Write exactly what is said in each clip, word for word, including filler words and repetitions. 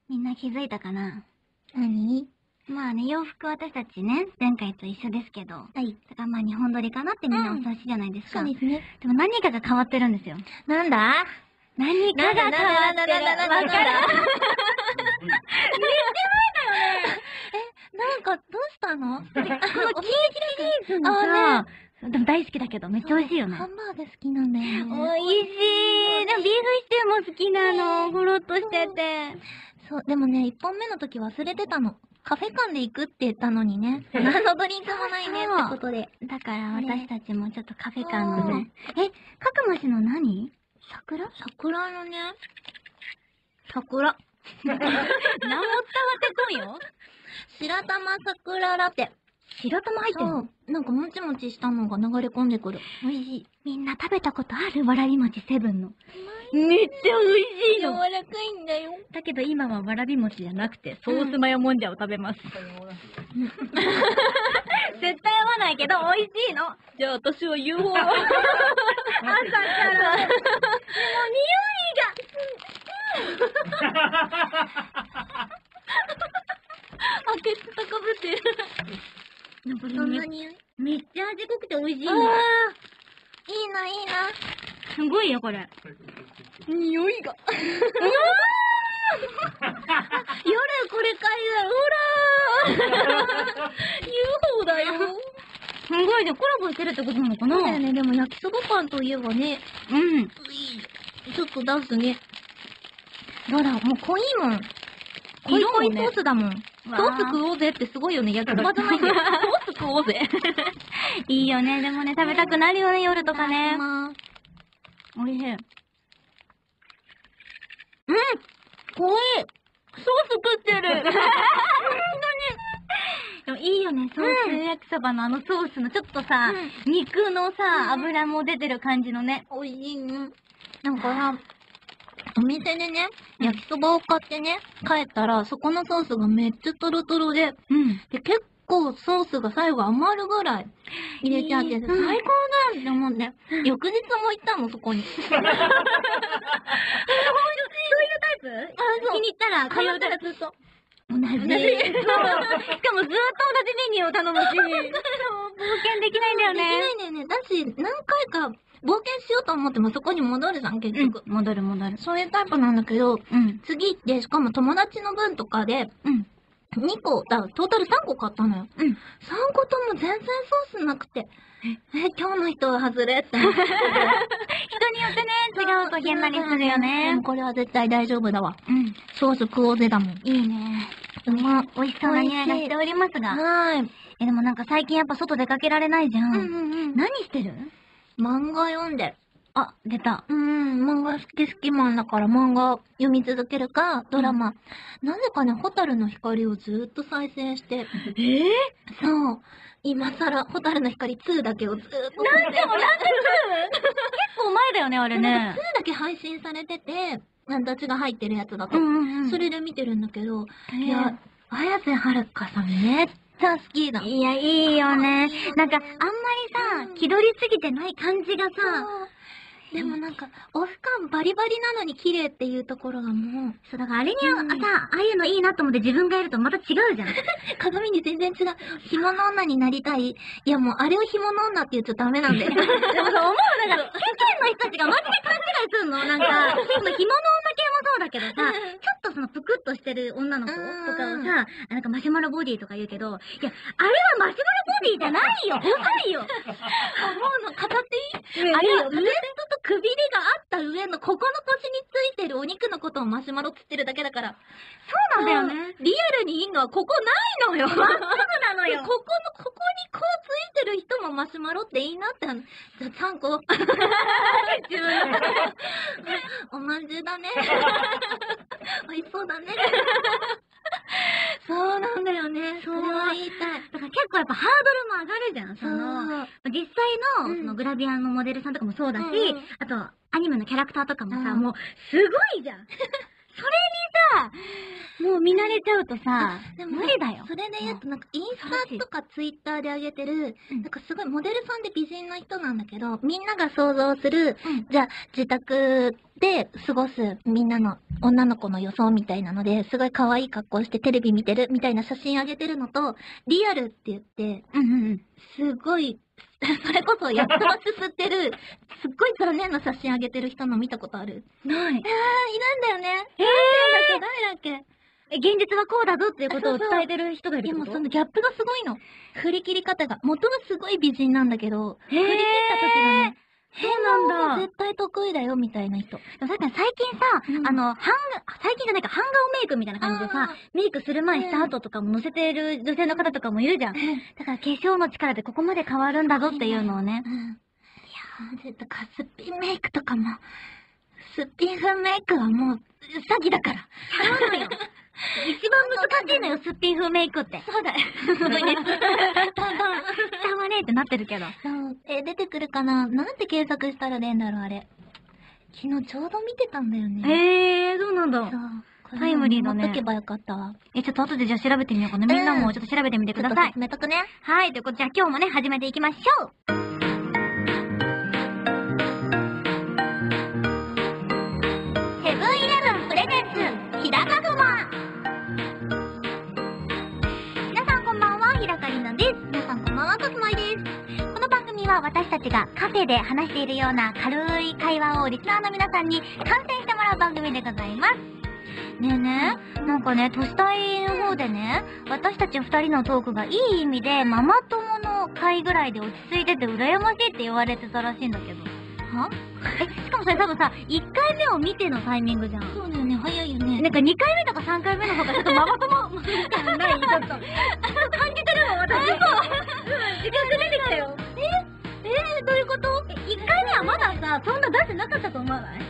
みんな気づいたかな？ 何？ まあね、洋服私たちね、前回と一緒ですけど。はい。だからまあ日本撮りかなってみんなお察しじゃないですか。 そうですね。 でも何かが変わってるんですよ。 なんだ？ 何かが変わってる。わかる？めっちゃ前だよね。 え、なんか、どうしたの？このキーシリーズのさ、でも大好きだけどめっちゃ美味しいよね。 ハンバーグ好きなんだよね。 美味しい。でもビーフシチューも好きなの。ゴロッとしてて。 そう、でもね、一本目の時忘れてたの。カフェ館で行くって言ったのにね。何のドリンクもないねってことで。 だから私たちもちょっとカフェ館のね。え、かくま市の何？桜？ 桜のね、桜。 何も伝わってこんよ。 白玉桜ラテ。 白玉入ってんの？ そう。なんかもちもちしたのが流れ込んでくる。 美味しい。みんな食べたことある？わらび餅セブンの。めっちゃ美味しいの。 柔らかいんだよ。 だけど今はわらび餅じゃなくてソースマヨもんじゃを食べます。絶対合わないけど美味しいの。じゃあ私は ユーフォー。朝から。でも匂いが。あ、ケツ高ぶってる。なんかそんな匂い？ めっちゃ味濃くて美味しいの。 あー、いいな、いいな。 すごいよ、これ。 匂いが。 夜これ買いだよ、ほらー。ユーフォー だよ。すごいね、コラボしてるってことなのかな？ そうだよね、でも焼きそばパンといえばね。 うん。 ちょっと出すね。ほら、もう濃いもん。濃い濃いソースだもん。ソース食おうぜってすごいよね。焼きそばじゃないんだよ。ソース食おうぜ。 いいよね。でもね、食べたくなるよね、夜とかね。おいしい。うん、 濃い。ソース食ってる。本当に。 でもいいよね、ソース焼きそばのあのソースのちょっとさ、うん、肉のさ、油も出てる感じのね。 美味しいね。なんかさ、お店でね、焼きそばを買ってね、帰ったら、そこのソースがめっちゃトロトロで、うん、で、結構ソースが最後余るぐらい入れちゃって、最高だって思って、翌日も行ったの、そこに。そういうタイプ？あ、そう。気に入ったら、通うたらずっと。同じ。しかもずっと同じメニューを頼むし。そう、冒険できないんだよね。 できないんだよね。だし、何回か冒険しようと思ってもそこに戻るじゃん、結局。 うん、戻る戻る。 そういうタイプなんだけど、うん、次行って、しかも友達の分とかで、うん、にこ、だトータルさんこ買ったのよ。うん。さんことも全然ソースなくて、え、今日の人は外れって思って。人によってね、違うと変なりするよね。 でもこれは絶対大丈夫だわ。 うん。 ソース食おうぜだもん。 いいね。うま、美味しそうな匂いがしておりますが。 はーい。 え、でもなんか最近やっぱ外出かけられないじゃん。 うんうんうん。 何してる？ 漫画読んで。 あ、出た。 うーん、漫画好き好きマンだから漫画読み続けるか、ドラマ。うん、なぜかね、ホタルの光をずーっと再生して。 えぇ、 ー、そう。今更、ホタルの光ツーだけをずーっと。なんでもなんでツー？結構前だよね、あれね。 ツーだけ配信されてて、私が入ってるやつだと。うんうんうん、それで見てるんだけど、いや、綾瀬はるかさんめっちゃ好きだ。 いや、いいよね。なんか、あんまりさ、気取りすぎてない感じがさ、 でもなんか、オフ感バリバリなのに綺麗っていうところがもう。 そう、だからあれには、うん、さ、ああいうのいいなと思って自分がやるとまた違うじゃん。 鏡に全然違う。干物女になりたい。いやもうあれを干物女って言っちゃダメなんだよ。でもそう思う。だから、世間の人たちがマジで勘違いすんの。なんか、その干物女系もそうだけどさ、ちょっとそのぷくっとしてる女の子とかをさ、なんかマシュマロボディとか言うけど、いや、あれはマシュマロボディじゃないよ。細いよ。思うの、語っていい？あれはウエストとくびれがあった上のここの腰についてるお肉のことをマシュマロっつってるだけだから。 そうなんだよね。 リアルにいんのはここないのよ。 まっすぐなのよ。 ここの、ここにこうついてる人もマシュマロっていいなって。じゃあさんこ。自分の。おまんじゅうだね。美味しそうだね。そうなんだよね。それは言いたい。 だから結構やっぱハードルも上がるじゃん。その、実際の、そのグラビアのモデルさんとかもそうだし、うんうん、あと、アニメのキャラクターとかもさ、うん、もう、すごいじゃん。それにさ、もう見慣れちゃうとさ、 でも無理だよ。 それで言うと、なんかインスタとかツイッターで上げてる、なんかすごいモデルさんで美人な人なんだけど、みんなが想像する、じゃあ自宅で過ごすみんなの女の子の予想みたいなので、すごい可愛い格好してテレビ見てるみたいな写真上げてるのと、リアルって言って、 うんうんうん。 すごい、それこそやっとますすってる、すっごい残念な写真上げてる人の見たことある？ ない。 あー、いるんだよね。 え誰だっけ誰だっけえ、現実はこうだぞっていうことを伝えてる人がいるってこと？ でもそのギャップがすごいの。振り切り方が。元はすごい美人なんだけど、振へーり切った時がね、 そうなんだ。 絶対得意だよ、みたいな人。 でもさっき最近さ、 うんあの、半顔、最近じゃないか、半顔メイクみたいな感じでさあ、 メイクする前した後とかも載せてる女性の方とかもいるじゃん。だから化粧の力でここまで変わるんだぞっていうのをね。 うん。いやー、絶対かすっぴんメイクとかも、すっぴん風メイクはもう、詐欺だから。 そうなのよ。一番難しいのよ、すっぴん風メイクって。 そうだよ。すごいね。たま、 たまねえってなってるけど。 そう。え、出てくるかな？なんて検索したら出んだろう、あれ。昨日ちょうど見てたんだよね。 へえー、そうなんだ。 そう。 タイムリーだね持っとけばよかったわ。 え、ちょっと後でじゃあ調べてみようかな。みんなもちょっと調べてみてください。 進めとくね。 はい、ということで、じゃあ今日もね、始めていきましょう。 セブンイレブンプレゼンツ、ひらかぐま。 皆さんこんばんは、ひらかりなです。 皆さんこんばんは、かつまいです。 この番組は私たちがカフェで話しているような軽い会話をリスナーの皆さんに観戦してもらう番組でございます。ねえねえ、なんかね、都市大の方でね、私たち二人のトークがいい意味でママ友の会ぐらいで落ち着いてて羨ましいって言われてたらしいんだけど。はえ、しかもそれ多分さ、いっかいめを見てのタイミングじゃん。 そうだよね、早いよね。 なんかにかいめとかさんかいめの方がちょっとママ友みたいなのないちょっと。感じてるの私。そう。うん、自覚出てきたよ。ええー、どういうこと？いっかいめはまださ、そんな出してなかったと思わない？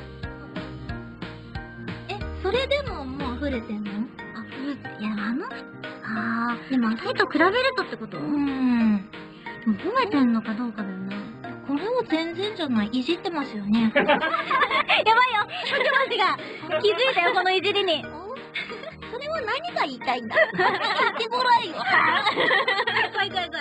え、それでももう溢れてんの？ あ、いや、あの、あー、でもさっきと比べるとってこと？ うーん。 でも褒めてんのかどうかだよな。 これは全然じゃない。いじってますよね。 やばいよ、藤橋が気づいたよ、このいじりに。 それは何が言いたいんだ？言ってもらえよ。 怖い怖い怖い。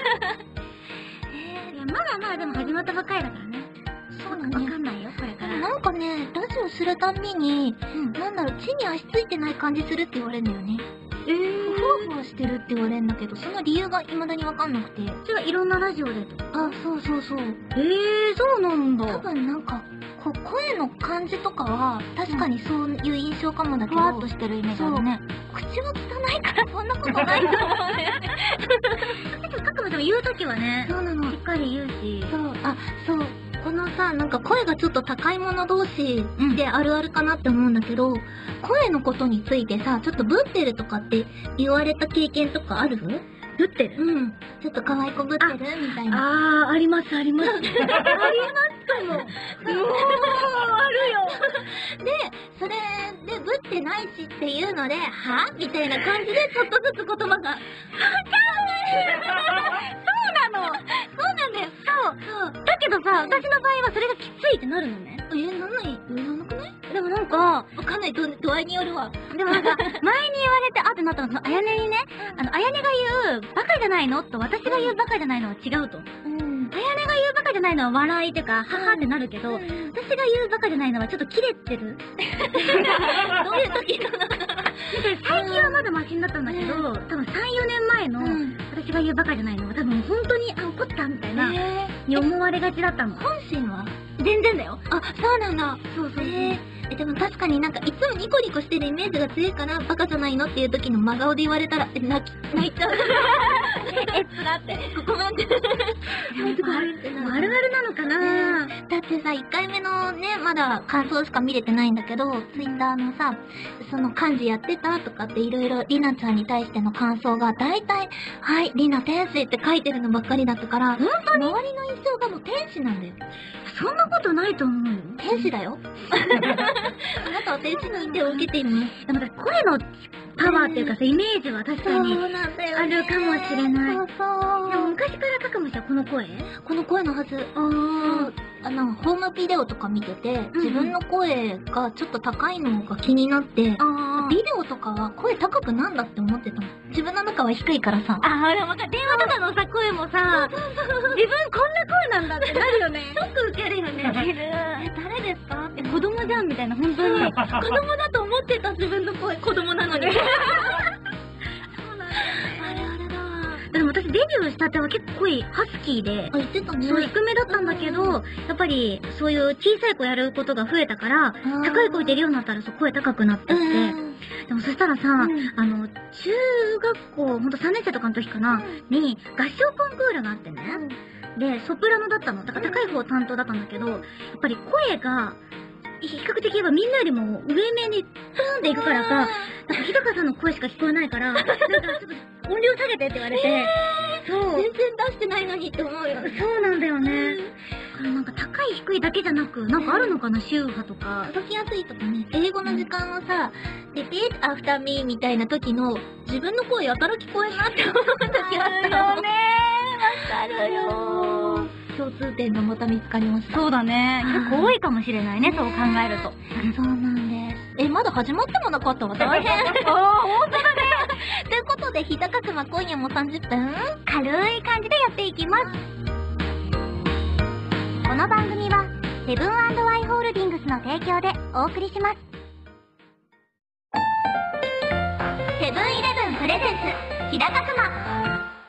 えー、いや、まだまだでも始まったばっかりだからね。 そうだね。 わかんないよ、これから。 なんかね、ラジオするたんびに、 うん。 なんだろう、地に足ついてない感じするって言われるんだよね。 えー。 ふわふわしてるって言われるんだけど、その理由が未だにわかんなくて。 それはいろんなラジオでとか。 あ、そうそうそう。 えー、そうなんだ。 多分なんか、こう声の感じとかは、確かにそういう印象かもだけふど、 わっとしてるイメージあるね。 口は汚いからそんなことないと思うね。 だけど、かくまでも言うときはね、 そうなの。 しっかり言うし。 そう、あ、そう。このさ、なんか声がちょっと高い者同士であるあるかなって思うんだけど、声のことについてさ、ちょっとブってるとかって言われた経験とかある？ ぶってる？ うん。ちょっと可愛い子ぶってるみたいな。 あー、あります、あります。ありますかも。もう、あるよ。 で、それでぶってないしっていうので、はみたいな感じでちょっとずつ言葉が。わかんない。 そうなの。そうなんだよ。そう。 そう。 だけどさ、私の場合はそれがきついってなるのね。 え、なんないえ、なんなくない？ でもなんか、 わかんない。ど、度合いによるわ。 でもなんか、前に言われて、あってなったの、その、あやねにね、あの、あやねが言う、バカじゃないのと、私が言うバカじゃないのは違うと。 うん。 あやねが言うバカじゃないのは笑いってか、ははってなるけど、私が言うバカじゃないのはちょっとキレてる。 どういう時かな？ 最近はまだマシになったんだけど、多分さん、よねんまえの、 うん私が言うバカじゃないのは多分本当に、あ、怒ったみたいな、 えに思われがちだったの。 本心は？ 全然だよ。 あ、そうなんだ。 そうそうそう。 えー、でも確かになんかいつもニコニコしてるイメージが強いからバカじゃないのっていう時の真顔で言われたら、え、泣き、泣いちゃう。 え、つらって。 ごめんって。 あるあるなのかな、 だってさ、いっかいめのね、まだ感想しか見れてないんだけど、ツイッターのさ、その漢字やってたとかっていろいろりなちゃんに対しての感想が大体、はい、りな天使って書いてるのばっかりだったから、本当に周りの印象がもう天使なんだよ。 そんなことないと思うよ。 天使だよ。あなたは天使の印象を受けています。 でも声のパワーっていうかさ、イメージは確かにそうなんだよね。 あるかもしれない。 そうそう。 でも昔からかかもしはこの声？ この声のはず。 あー。 あの、ホームビデオとか見てて、自分の声がちょっと高いのが気になって、 あー。 ビデオとかは声高くなんだって思ってたの。自分の中は低いからさ。 あー、でも電話とかのさ、声もさ、自分こんな声なんだってなるよね。 ショック受けるよね。 受ける。 え、誰ですかって子供じゃんみたいな、本当に。 子供だと思ってた自分の声、子供なのに。そうなんだ。あれあれだ。 でも私デビューしたては結構声ハスキーで、 あ、言ってたね。 そう低めだったんだけど、やっぱりそういう小さい子やることが増えたから、高い声出るようになったらそう声高くなってって、でもそしたらさ、 うんあの、中学校、ほんとさんねん生とかの時かな、に合唱コンクールがあってね、で、ソプラノだったの。だから高い方担当だったんだけど、やっぱり声が、比較的言えばみんなよりも上目にプーンっていくからか、なんか日高さんの声しか聞こえないから、なんかちょっと音量下げてって言われて、そう。 全然出してないのにって思うよね。 そうなんだよね。だからなんか高い低いだけじゃなく、なんかあるのかな、周波とか。 届きやすいとかね、英語の時間をさ、repeat after me みたいな時の自分の声やたら聞こえんなって思う時あったよね。わかるよ。共通点がまた見つかりました。 そうだね。結構多いかもしれないね、そう考えると。 そうなんです。え、まだ始まってもなかったわ。大変。 おー、ほんとだね。 ということで、ひたかくま今夜もさんじゅっぷん、 軽い感じでやっていきます。この番組は、セブン&アイ・ホールディングスの提供でお送りします。 セブンイレブンプレゼンツ、ひたかくま。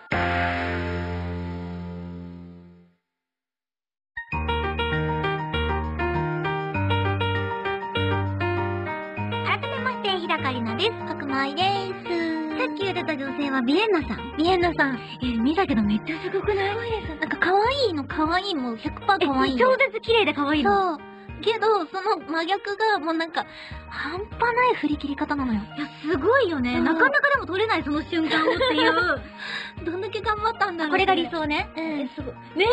かくまいでーす。 さっき言ってた女性はビエンナさん。 ビエンナさん。 え、見たけどめっちゃすごくない？ なんか可愛いの可愛いもひゃくパーセント可愛いの。 超絶綺麗で可愛いの。 そう。けど、その真逆がもうなんか、半端ない振り切り方なのよ。 いや、すごいよね。なかなかでも撮れないその瞬間をっていう。 どんだけ頑張ったんだろう。 これが理想ね。 うん。すごい。 ねえ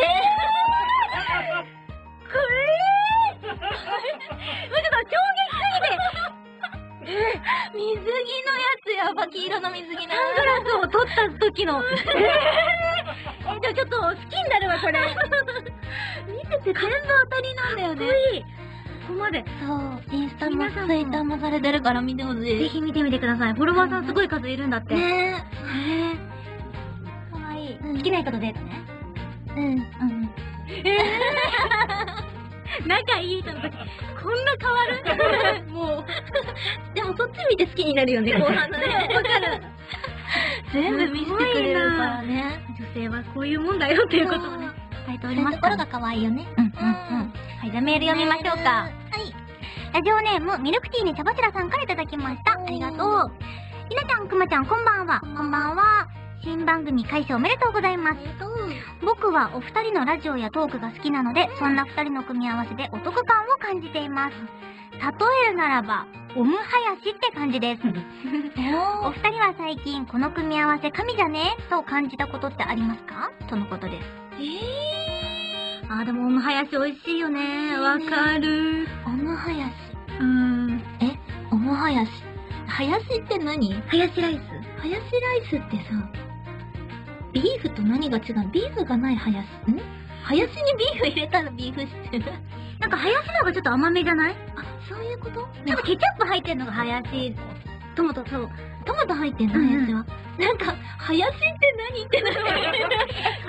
これーちょっと衝撃すぎて水着のやつやば、黄色の水着のやつ。 サングラスを取った時の。えー、でもちょっと好きになるわ、これ。 見てて全部当たりなんだよね。 かっこいい。ここまで。 そう、インスタもツイッターもされてるから見てほしい。 ぜひ見てみてください。フォロワーさんすごい数いるんだって。 ねえ。へぇ。かわいい。 うん、 好きな人とデートね。 うん。うん。 えー、仲いい人の時、こんな変わるもう。 でもそっち見て好きになるよね、後半のね。 わかる。 全部見せてくれるからね。 女性はこういうもんだよっていうことをね、伝えておりますから。 そういうところが可愛いよね。 うんうんうん。はい、じゃあメール読みましょうか。 はい。 ラジオネーム、ミルクティーに茶柱さんからいただきました。ありがとう。ひなちゃん、くまちゃん、こんばんは。こんばんは。新番組開始おめでとうございます。僕はお二人のラジオやトークが好きなので、そんな二人の組み合わせでお得感を感じています。例えるならば、オムハヤシって感じです。お二人は最近この組み合わせ神じゃねと感じたことってありますかとのことです。 えー。あーでもオムハヤシ美味しいよね。わかる。 オムハヤシ。 うーん。 え、オムハヤシ。ハヤシって何？ ハヤシライス。 ハヤシライスってさ、ビーフと何が違う？ビーフがないハヤシ。ん？ハヤシにビーフ入れたらビーフしてる。 なんかハヤシの方がちょっと甘めじゃない？ あ、そういうこと？ ちょっとケチャップ入ってんのがハヤシ。トマト、そう。 トマト入ってんの、ハヤシは。なんか、ハヤシって何ってなって、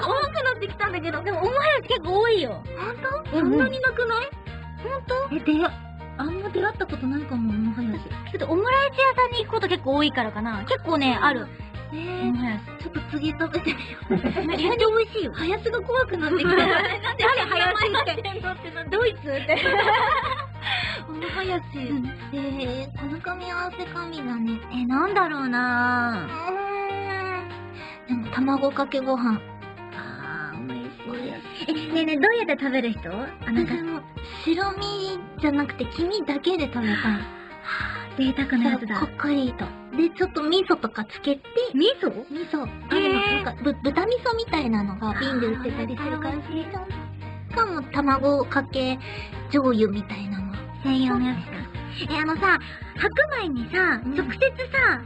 怖くなってきたんだけど。 でも、オムハヤシ結構多いよ。 ほんと？そんなになくない？ほんと？ え、で、 あんま出会ったことないかも、オムハヤシ。 ちょっとオムライス屋さんに行くこと結構多いからかな。結構ね、ある。 えー、オムハヤシ。ちょっと次食べてみよう。 めっちゃ美味しいよ。 ハヤシが怖くなってきた。なんでハヤシってドイツって。 オムハヤシ。えー、この組み合わせ神だね。 え、なんだろうなぁ。でも、卵かけご飯。 あー、美味しい。え、ねえねえ、どうやって食べる人？あ、なんか、 でも、白身じゃなくて黄身だけで食べたい。はぁ、贅沢なやつだ。 こっくりと。で、ちょっと味噌とかつけて。 味噌？ 味噌。あるの、なんか、ぶ、豚味噌みたいなのが瓶で売ってたりするから。しかも、卵かけ醤油みたいなの。 専用のやつか。え、あのさ、白米にさ、直接さ、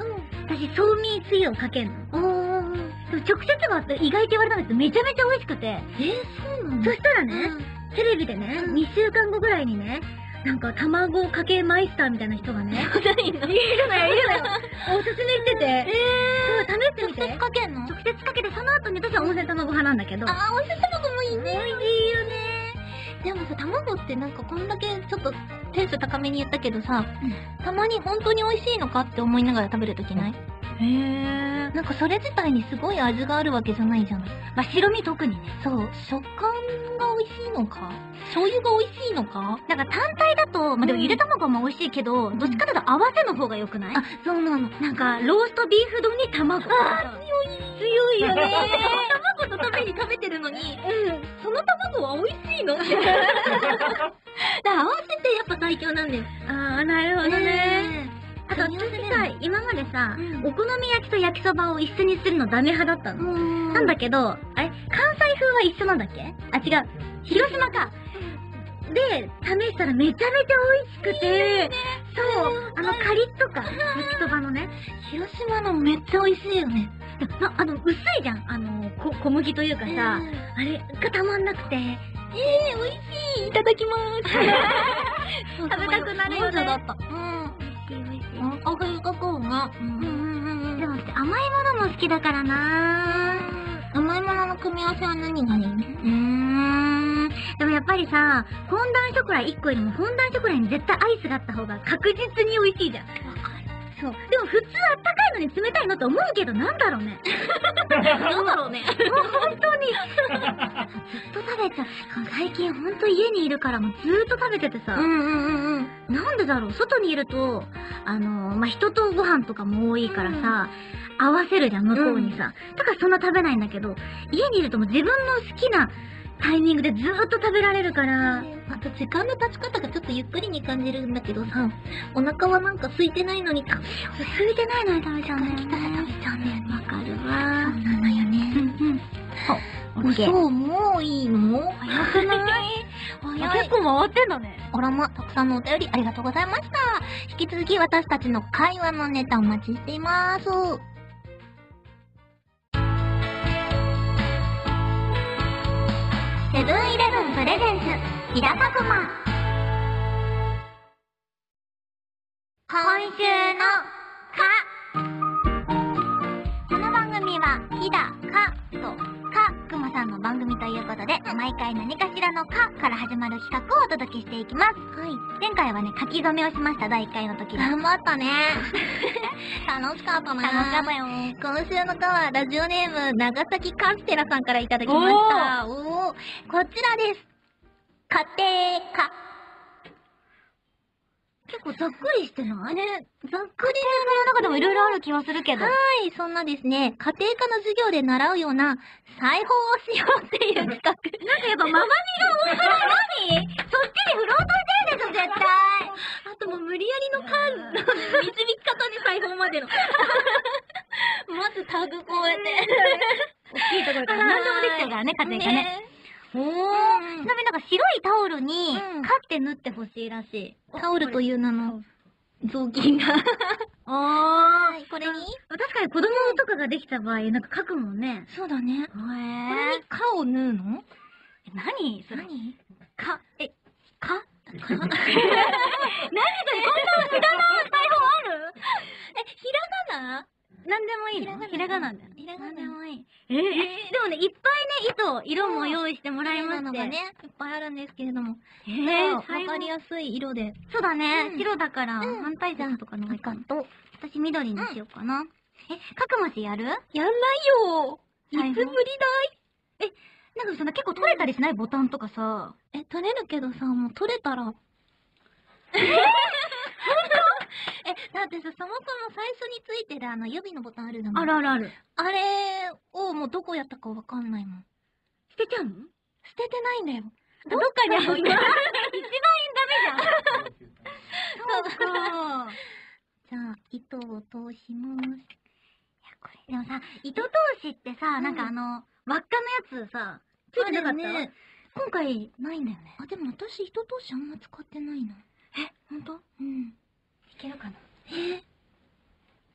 私、そうみつゆをかけんの。 おー。 でも直接は意外と言われたんですけど、めちゃめちゃ美味しくて。 えー、そうなの？ そしたらね、テレビでね、 うんにしゅうかんごぐらいにね、なんか卵かけマイスターみたいな人がね、 ないの？ いるのよ、いるのよ。おすすめしてて、 えー。 そう、試してみて。 直接かけんの？ 直接かけて、その後に私は温泉卵派なんだけど。 あー、温泉卵もいいね。 美味しいよね。 でもさ、卵ってなんかこんだけちょっとテンション高めに言ったけどさ、たまに本当に美味しいのかって思いながら食べるときない？ へー。 なんかそれ自体にすごい味があるわけじゃないじゃない。 まあ、白身特にね。 そう、食感が美味しいのか醤油が美味しいのか。 なんか単体だと、まあ、でもゆで卵も美味しいけど、どっちかというと合わせの方が良くない？ あ、そうなの。 なんか、ローストビーフ丼に卵とかさ。 あー、強い。 強いよね。 卵とために食べてるのに、 うん。 その卵は美味しいのって。だから合わせてやっぱ最強なんだよ。 あー、なるほどね。 ねあと私さ、今までさ、 うんお好み焼きと焼きそばを一緒にするのダメ派だったの。 んなんだけど、あれ関西風は一緒なんだっけ？あ、違う。広島か。で、試したらめちゃめちゃ美味しくて、そう、あのカリッとか、焼きそばのね。 広島のめっちゃ美味しいよね。 でなあの、薄いじゃん。あの、こ小麦というかさ、あれがたまんなくて。 えー、美味しい。いただきまーす。 食べたくなるよねだった。うん。 美味しい美味しい。 お腹がこうが。ううんうんうんうん。でも私甘いものも好きだからなぁ。 甘いものの組み合わせは何がいいの？ うーん。でもやっぱりさ、フォンダンショコラいっこよりもフォンダンショコラに絶対アイスがあった方が確実に美味しいじゃん。 わかる。 そう。でも普通あったかいのに冷たいのって思うけどなんだろうね。 なんだろうね。 もう本当に。ずっと食べちゃう。最近ほんと家にいるからもうずーっと食べててさ。 うんうんうんうん。 なんでだろう、外にいると、あのー、まあ、人とご飯とかも多いからさ、合わせるじゃん、向こうにさ。だからそんな食べないんだけど、家にいるともう自分の好きなタイミングでずーっと食べられるから、 あと時間の経ち方がちょっとゆっくりに感じるんだけどさ、お腹はなんか空いてないのに食べよう。 空いてないのに食べちゃうね。 来たら食べちゃうんだよね。 わかるそうわ。 なのよね。 うんうん。 あ、そう、もういいの？ 早くない早い。 結構回ってんだね。 あらま、たくさんのお便りありがとうございました。引き続き私たちの会話のネタお待ちしています。セブンイレブンプレゼンツ、ひらたくま。今週のか。 この番組は、ひだ、か、と、か、くまさんの番組ということで、毎回何かしらのかから始まる企画をお届けしていきます。 はい。 前回はね、書き初めをしました、だいいっかいの時に。 頑張ったね。楽しかったな。 楽しかったよ。 今週のかはラジオネーム長崎カンステラさんからいただきました。おー。こちらです。家庭科。 結構ざっくりしてないね、ざっくり家庭科の中でもいろいろある気はするけど。 はい、そんなですね、家庭科の授業で習うような裁縫をしようっていう企画。 なんかやっぱママみが多くない何そっちに振ろうとしてるでしょ、絶対。 あともう無理やりの間の導き方で裁縫までの。まずタグこうやって。 大きいところから何でもできちゃうからね、家庭科ね。おー、 うんちなみになんか白いタオルに、 うんカって縫ってほしいらしい。 タオルという名の雑巾が。 あはい、これに確かに子供とかができた場合、なんか書くもんね。 そうだね。 へこれにカを縫うの？ 何それ。 何？ か、え、か何それ、こんなか無駄な裁縫あるえ、ひらがな？ なんでもいいの？ひらがなだよ。 ひらがななんでもいい。えー、えでもね、いっぱいね、糸、色も用意してもらいまして。 のがね、いっぱいあるんですけれども。 えじゃあー、 わかりやすい色で。 そうだね、 うん白だから、 うん反対線とかの方がいいかな。 と。 私緑にしようかな。え、角餅やるやんないよいつぶりだい？ なんかそんな結構取れたりしないボタンとかさ。 え、取れるけどさ、もう取れたら。え、だってさ、そもそも最初についてるあの指のボタンあるじゃない？ あるあるある。 あれをもうどこやったかわかんないもん。 捨てちゃうの捨ててないんだよ。 どっかにある。一番ダメじゃん。 そうか。じゃあ、糸を通します。 いや、これ、でもさ、糸通しってさ、 うんなんかあの、輪っかのやつさ、ついてなかった？ あるね。 今回、ないんだよね。 あ、でも私糸通しあんま使ってないな。 え、ほんと？ うん。 いけるかな？ え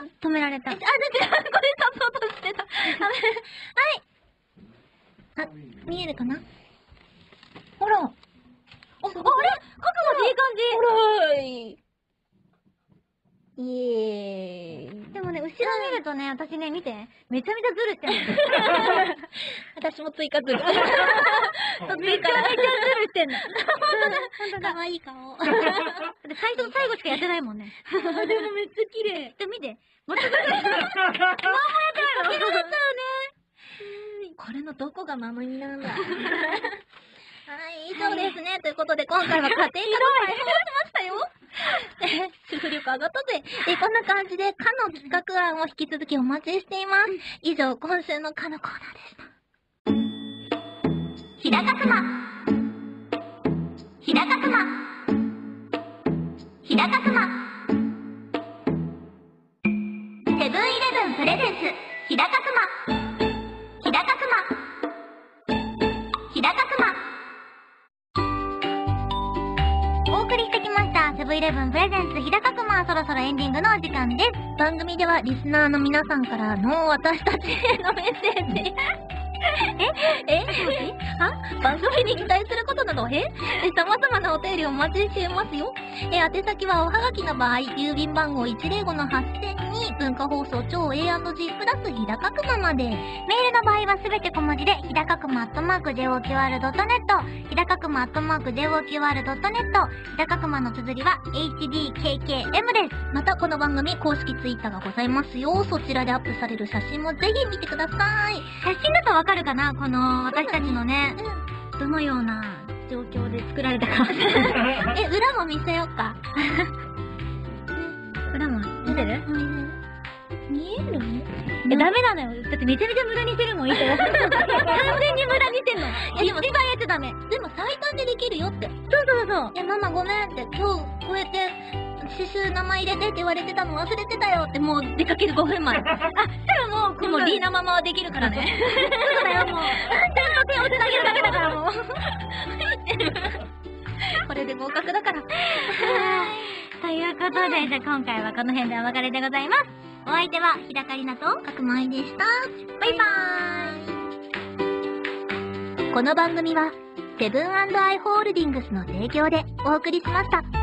止められた。 あ、だって、これサポートしてた。はい。あ、見えるかな？ほら。あ、あれ？角度いい感じ。ほらーい。イエーイ。 でもね、後ろ見るとね、私ね、見て。めちゃめちゃズルしてんの。 私も追加ズル。 めちゃめちゃズルしてんの。 ほんとかわいい顔。 最初と最後しかやってないもんね。 でもめっちゃ綺麗。 で、見て。もうちょっと。ママやってないの？切られちゃうね。 これのどこがママになんだ。はい、以上ですね。ということで、今回は家庭科の解放しましたよ。主婦力上がったぜ。え、こんな感じで、科の企画案を引き続きお待ちしています。以上、今週の科のコーナーでした。 日高熊。日高熊。日高熊。 日高くま日高くま日高くまお送りしてきましたセブンイレブンプレゼンツ日高くま、そろそろエンディングのお時間です。 番組ではリスナーの皆さんからの私たちへのメッセージええは番組に期待することなどええ様々なお便りをお待ちしていますよ。え宛先はおはがきの場合、郵便番号 いちぜろごのはっせんに文化放送超 エーアンドジー プラス日高くままで。 メールの場合はすべて小文字で、ひだかくまアットマーク ジェイオーキューアールドットネット、ひだかくまアットマーク ジェイオーキューアールドットネット、ひだかくまの綴りは エイチディーケーケーエム です。 またこの番組公式ツイッターがございますよ。そちらでアップされる写真もぜひ見てください。 写真だとわかるかな、この私たちのね、 うん、 どのような状況で作られたかえ、裏も見せようか裏も見せる？ 見える？ え、ダメなのよ。だってめちゃめちゃ無駄にしてるもん、いいと。完全に無駄にしてんの。 いやでも一番やっちゃダメ。 でも最短でできるよって。 そうそうそう。 いや、ママごめんって、今日こうやって刺繍名前入れてって言われてたの忘れてたよって、もう出かけるごふんまえ。あ、 でももう、 でもリーナママはできるからね。 そうだよ、もう。ちゃんと手をつなげるだけだからもう。 これで合格だから。 ということで、じゃあ今回はこの辺でお別れでございます。お相手は、日高里奈と、 かくまいでした。 バイバーイ。この番組は、セブン&アイ・ホールディングスの提供でお送りしました。